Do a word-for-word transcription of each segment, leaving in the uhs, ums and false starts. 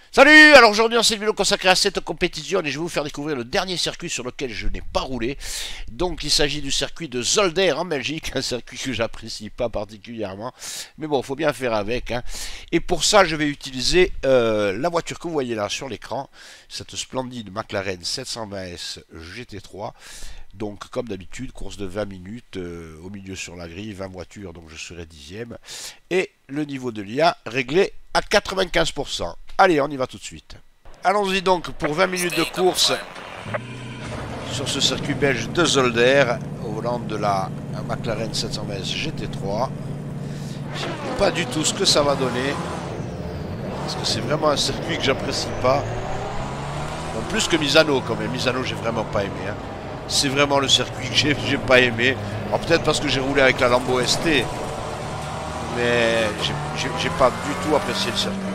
Salut! Alors aujourd'hui, on cette vidéo consacrée à cette compétition et je vais vous faire découvrir le dernier circuit sur lequel je n'ai pas roulé. Donc il s'agit du circuit de Zolder en Belgique, un circuit que j'apprécie pas particulièrement. Mais bon, il faut bien faire avec. Hein. Et pour ça, je vais utiliser euh, la voiture que vous voyez là sur l'écran, cette splendide McLaren sept cent vingt S G T trois. Donc comme d'habitude, course de vingt minutes, euh, au milieu sur la grille, vingt voitures, donc je serai dixième. Et le niveau de l'I A réglé à quatre-vingt-quinze pour cent. Allez, on y va tout de suite. Allons-y donc pour vingt minutes de course sur ce circuit belge de Zolder, au volant de la McLaren sept cent vingt S G T trois. Je ne sais pas du tout ce que ça va donner, parce que c'est vraiment un circuit que j'apprécie pas. Bon, plus que Misano quand même. Misano, j'ai vraiment pas aimé. Hein. C'est vraiment le circuit que j'ai pas aimé. Alors peut-être parce que j'ai roulé avec la Lambo S T, mais j'ai pas du tout apprécié le circuit.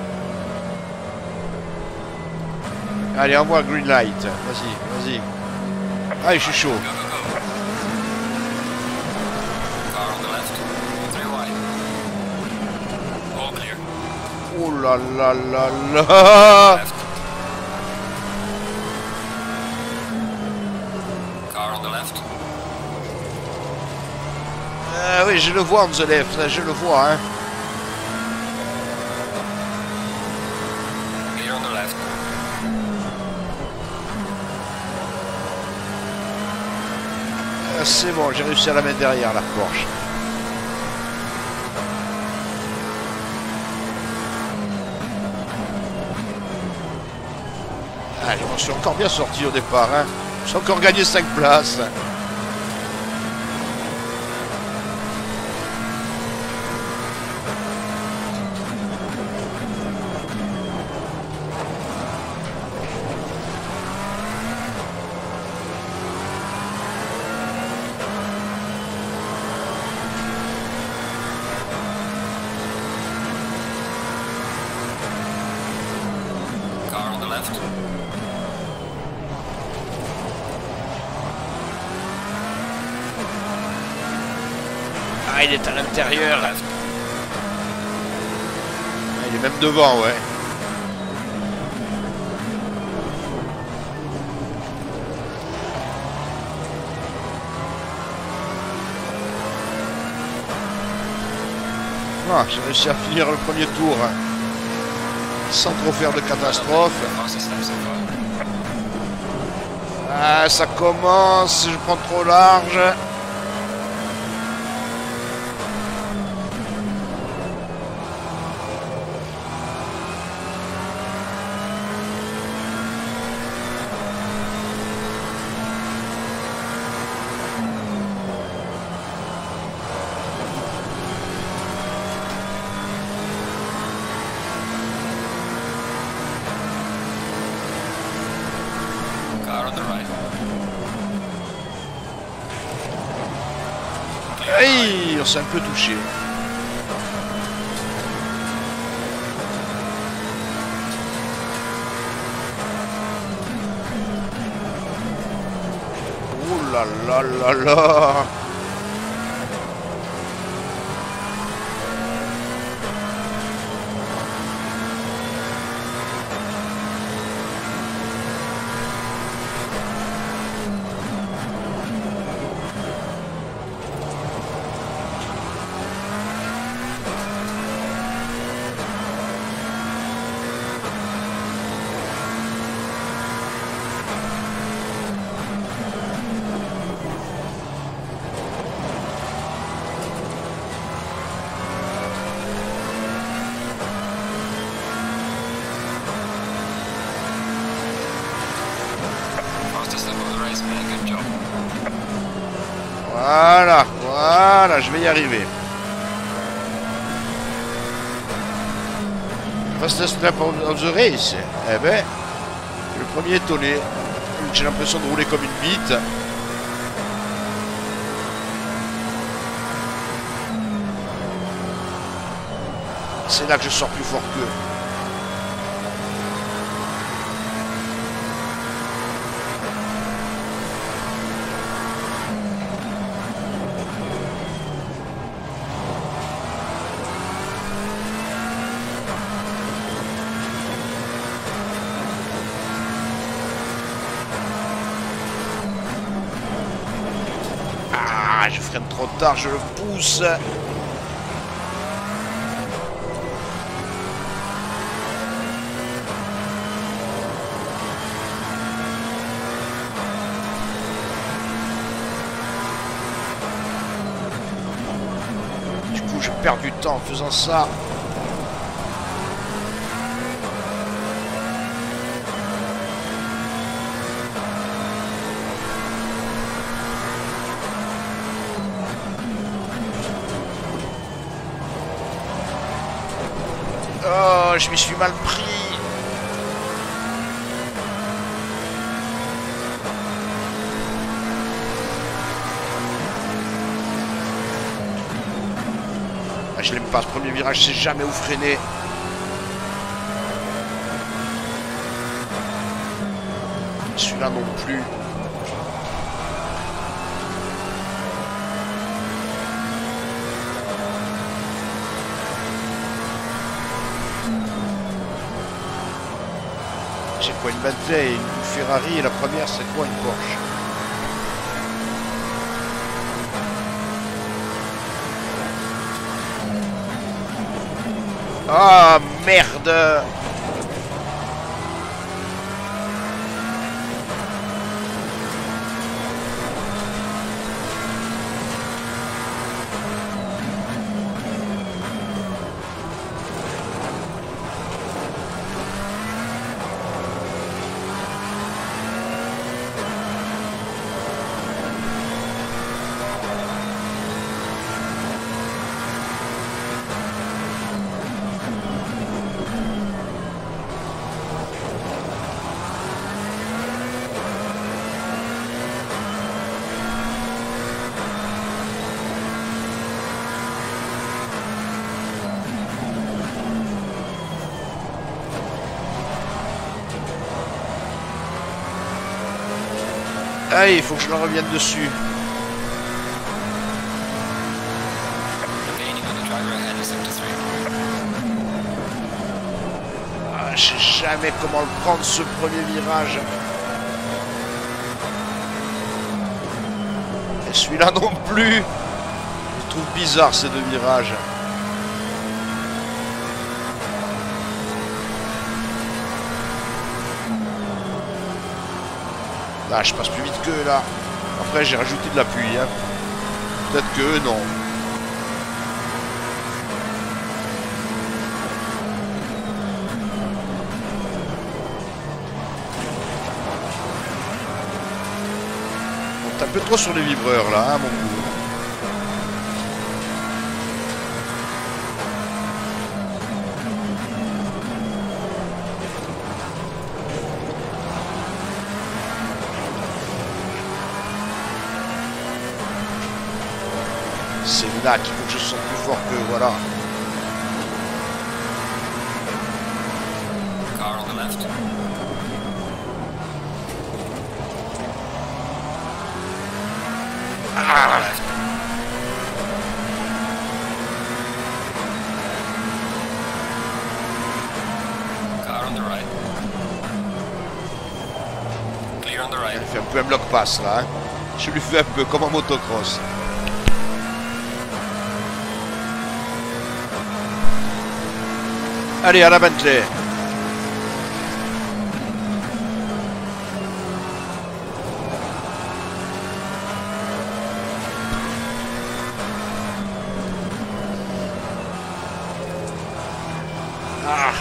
Allez, envoie green light. Vas-y, vas-y. Allez, je suis chaud. Oh là là là là. Ah oui, je le vois on the left, je le vois, hein. C'est bon, j'ai réussi à la mettre derrière la Porsche. Ah, je m'en suis encore bien sorti au départ. Hein. J'ai encore gagné cinq places. Ah, il est à l'intérieur. Ah, il est même devant, ouais. Ah, j'ai réussi à finir le premier tour hein, sans trop faire de catastrophe. Ah, ça commence, je prends trop large. Aïe, on s'est un peu touché. Oh là là là là. Voilà, voilà, je vais y arriver. Fastest lap of the race. Eh ben, le premier étonné. J'ai l'impression de rouler comme une bite. C'est là que je sors plus fort qu'eux. Ah, je freine trop tard, je le pousse. Du coup, je perds du temps en faisant ça. Oh, je m'y suis mal pris. Ah, je l'aime pas ce premier virage, je sais jamais où freiner. Celui-là non plus. J'ai quoi, une Bentley et une Ferrari, et la première c'est quoi, une Porsche? Ah merde! Allez, il faut que je leur revienne dessus. Ah, je sais jamais comment le prendre ce premier virage. Et celui-là non plus. Je trouve bizarre ces deux virages. Là, je passe plus vite qu'eux, là. Après, j'ai rajouté de l'appui. Hein. Peut-être que eux, non. On tape un peu trop sur les vibreurs, là, hein, mon goût. C'est là qu'il faut que je sente plus fort que voilà. Car on the left. Ah. Car on the right. Clear on the right. Il fait un peu un bloc passe là. Hein. Je lui fais un peu comme en motocross. Allez, à la Bentley. Ah.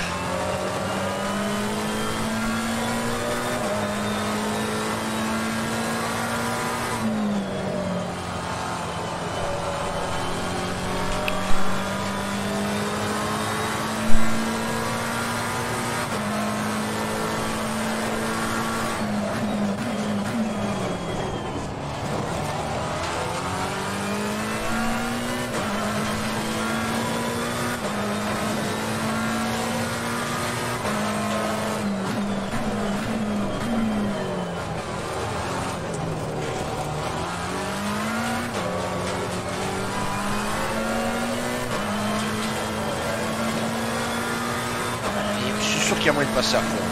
Qu'il y a moyen de passer à fond là.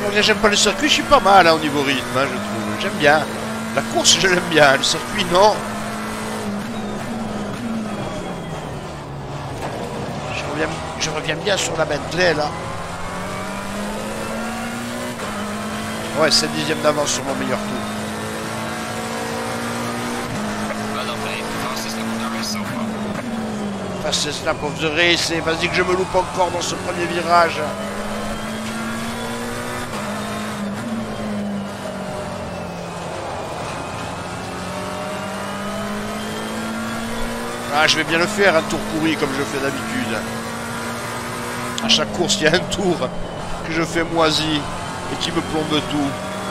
Malgré j'aime pas le circuit, je suis pas mal hein, au niveau rythme, hein, je trouve. J'aime bien. La course, je l'aime bien. Le circuit, non. Je reviens, je reviens bien sur la Bentley, là. Ouais, c'est le dixième d'avance sur mon meilleur tour. Well done, mate. Fastest lap of the race so far. Fastest lap of the race, et vas-y que je me loupe encore dans ce premier virage. Ah, je vais bien le faire, un tour pourri comme je fais d'habitude. À chaque course, il y a un tour que je fais moisi et qui me plombe tout.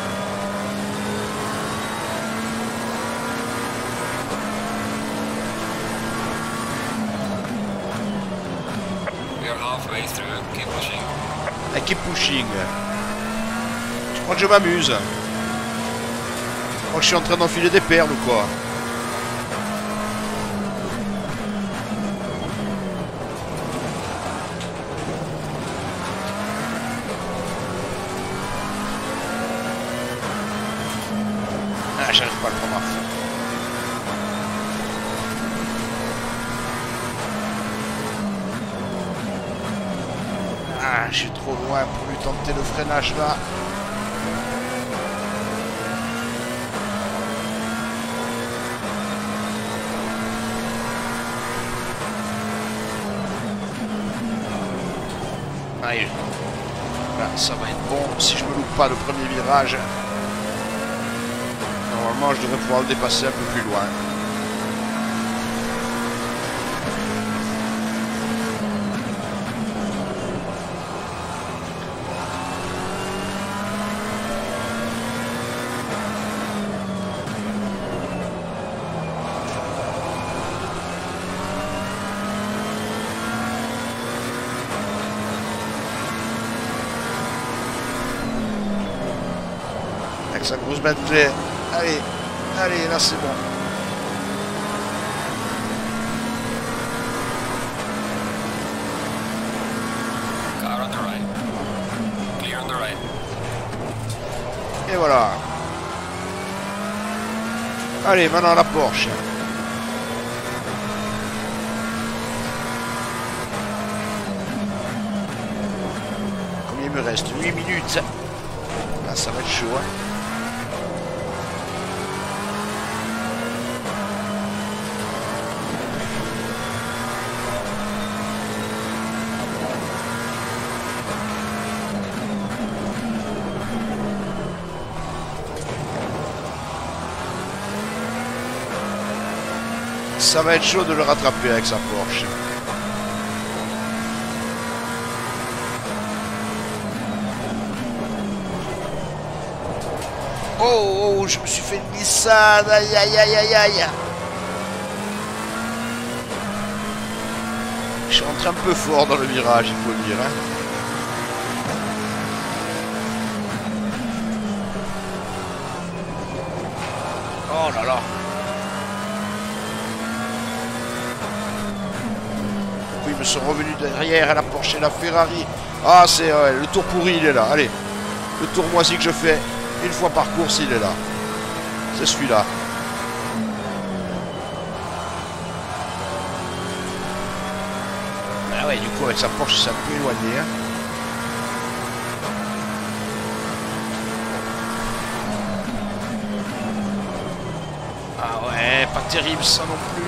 We are halfway through. Keep pushing. I keep pushing. Je crois que je m'amuse. Je crois que je suis en train d'enfiler des perles ou quoi. Ah, j'arrive pas à le prendre à fond. Ah, je suis trop loin pour lui tenter le freinage là. Allez. Là, ça va être bon si je me loupe pas le premier virage. Normalement, je devrais pouvoir le dépasser un peu plus loin. Avec sa grosse Bentley. Allez, allez, là c'est bon. Car on the right. Clear on the right. Et voilà. Allez, maintenant la Porsche. Combien il me reste? huit minutes. Là, ça va être chaud, hein. Ça va être chaud de le rattraper avec sa Porsche. Oh, oh, je me suis fait une glissade. Aïe, aïe, aïe, aïe, aïe. Je suis rentré un peu fort dans le virage, il faut le dire. Hein. Oh là là. Ils me sont revenus derrière à la Porsche et la Ferrari. Ah, c'est ouais, le tour pourri, il est là. Allez, le tour moisi que je fais une fois par course, il est là. C'est celui-là. Ah ouais, du coup, avec sa Porsche, c'est un peu éloigné. Hein. Ah ouais, pas terrible ça non plus.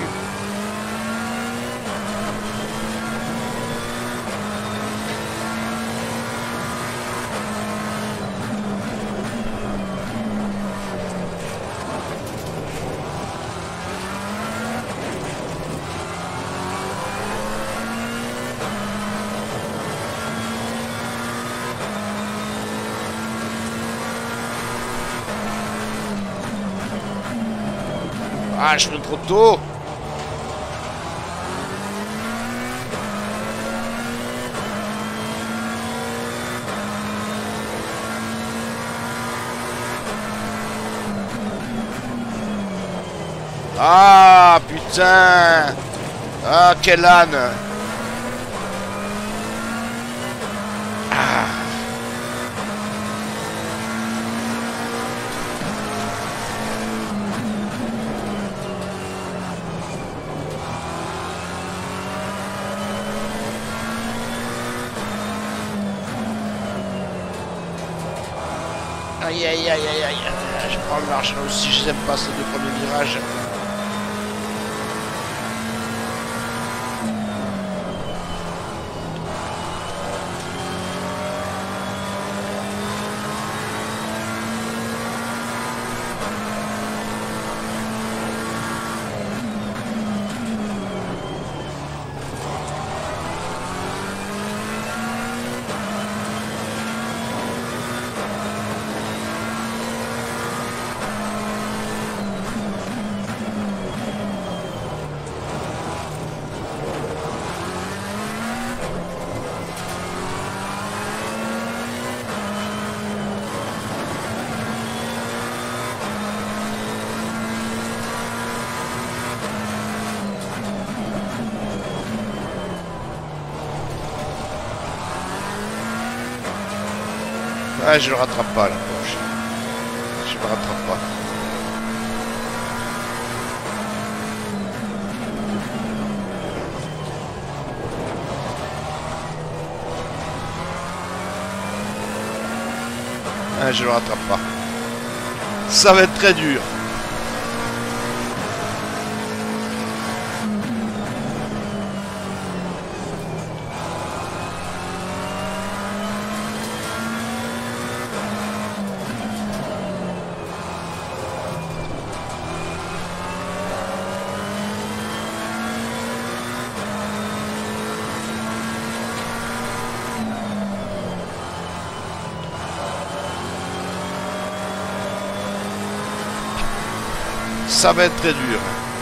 Ah, je freine trop tôt. Ah, putain. Ah, quel âne. Ah. Aïe aïe aïe aïe aïe. Je prends le large là aussi, je n'aime pas ces deux premiers virages. Ah, je le rattrape pas là. Je, je le rattrape pas. Ah, je le rattrape pas. Ça va être très dur. Ça va être très dur.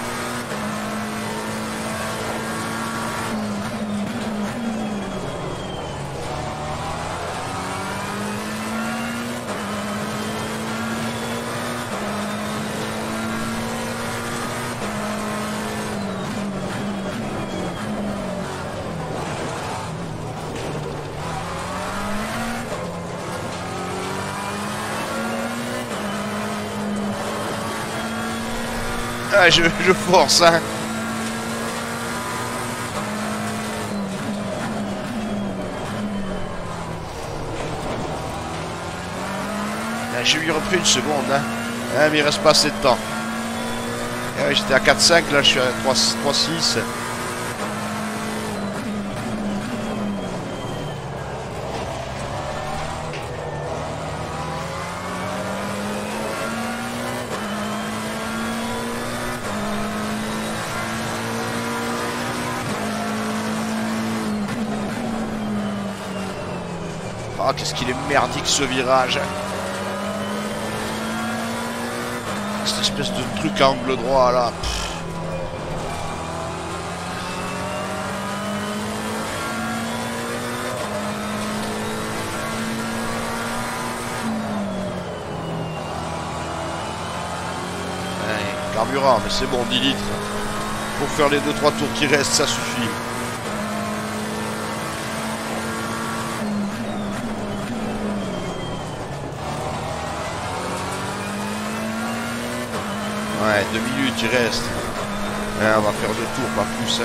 Ah, je, je force, hein. Ah, j'ai lui repris une seconde, hein. Ah, mais il reste pas assez de temps. Ah, j'étais à quatre cinq, là je suis à trois six. Ah, qu'est-ce qu'il est merdique ce virage. Cette espèce de truc à angle droit là. Pff. Ouais, carburant, mais c'est bon, dix litres. Pour faire les deux trois tours qui restent, ça suffit. Ouais, deux minutes, il reste. Hein, on va faire deux tours, pas plus. Hein.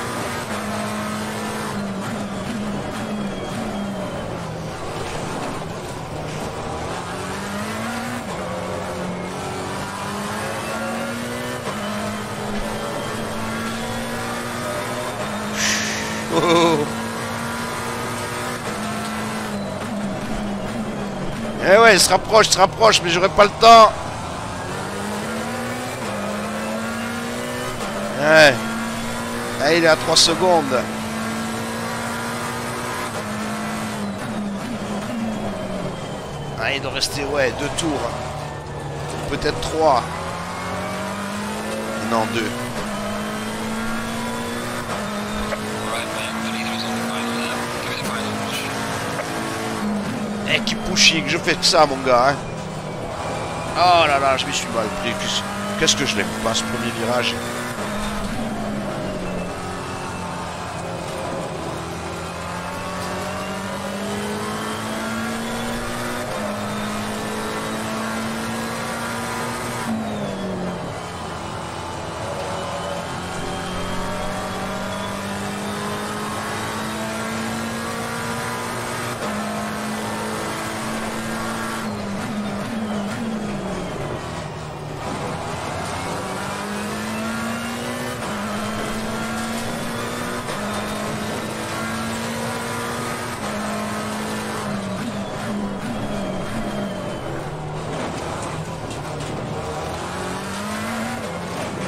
Oh. Eh ouais, il se rapproche, il se rapproche, mais j'aurai pas le temps. Ouais. Ah, il est à trois secondes. Ah, il doit rester, ouais, deux tours. Peut-être trois. Non, deux. Eh, qui pushing, je fais que ça, mon gars. Hein. Oh là là, je m'y suis mal pris. Qu'est-ce que je l'aime pas, ce premier virage.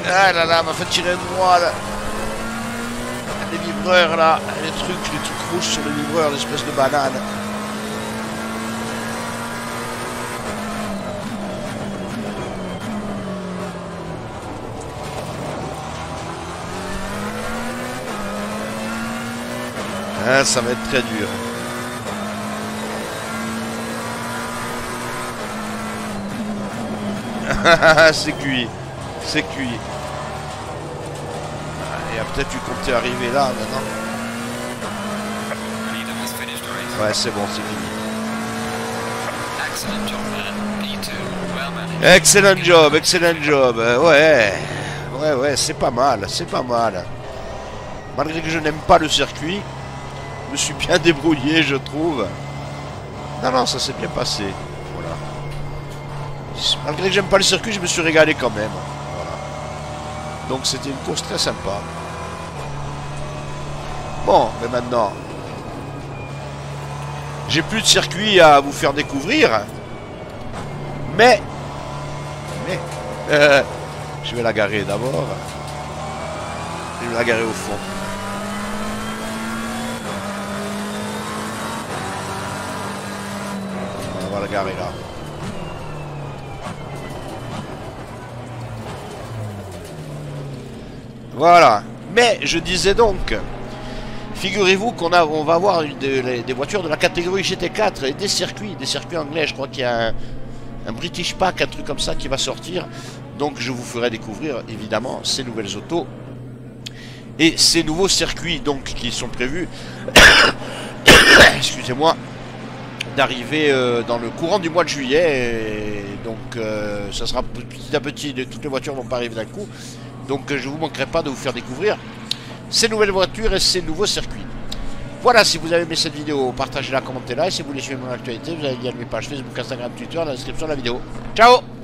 Ah là là, m'a fait tirer de moi là. Les vibreurs là, les trucs, les trucs rouges sur les vibreurs, l'espèce de banane. Ah, ça va être très dur. C'est cuit. C'est cuit. Et peut-être tu comptais arriver là maintenant. Ouais, c'est bon, c'est fini. Excellent job, excellent job. Ouais, ouais, ouais, c'est pas mal, c'est pas mal. Malgré que je n'aime pas le circuit, je me suis bien débrouillé, je trouve. Non, non, ça s'est bien passé. Voilà. Malgré que j'aime pas le circuit, je me suis régalé quand même. Voilà. Donc c'était une course très sympa. Bon, mais maintenant, j'ai plus de circuit à vous faire découvrir. Mais, mais, euh, je vais la garer d'abord. Je vais la garer au fond. On va la garer là. Voilà. Mais je disais donc, figurez-vous qu'on a, on va avoir une des, des voitures de la catégorie G T quatre et des circuits, des circuits anglais. Je crois qu'il y a un, un British Pack, un truc comme ça qui va sortir. Donc je vous ferai découvrir évidemment ces nouvelles autos et ces nouveaux circuits donc qui sont prévus. Excusez-moi. D'arriver euh, dans le courant du mois de juillet. Et donc euh, ça sera petit à petit, toutes les voitures vont pas arriver d'un coup. Donc euh, je vous manquerai pas de vous faire découvrir ces nouvelles voitures et ces nouveaux circuits. Voilà, si vous avez aimé cette vidéo, partagez-la, commentez-la. Et si vous voulez suivre mon actualité, vous avez lié à mes pages Facebook, Instagram, Twitter, dans la description de la vidéo. Ciao!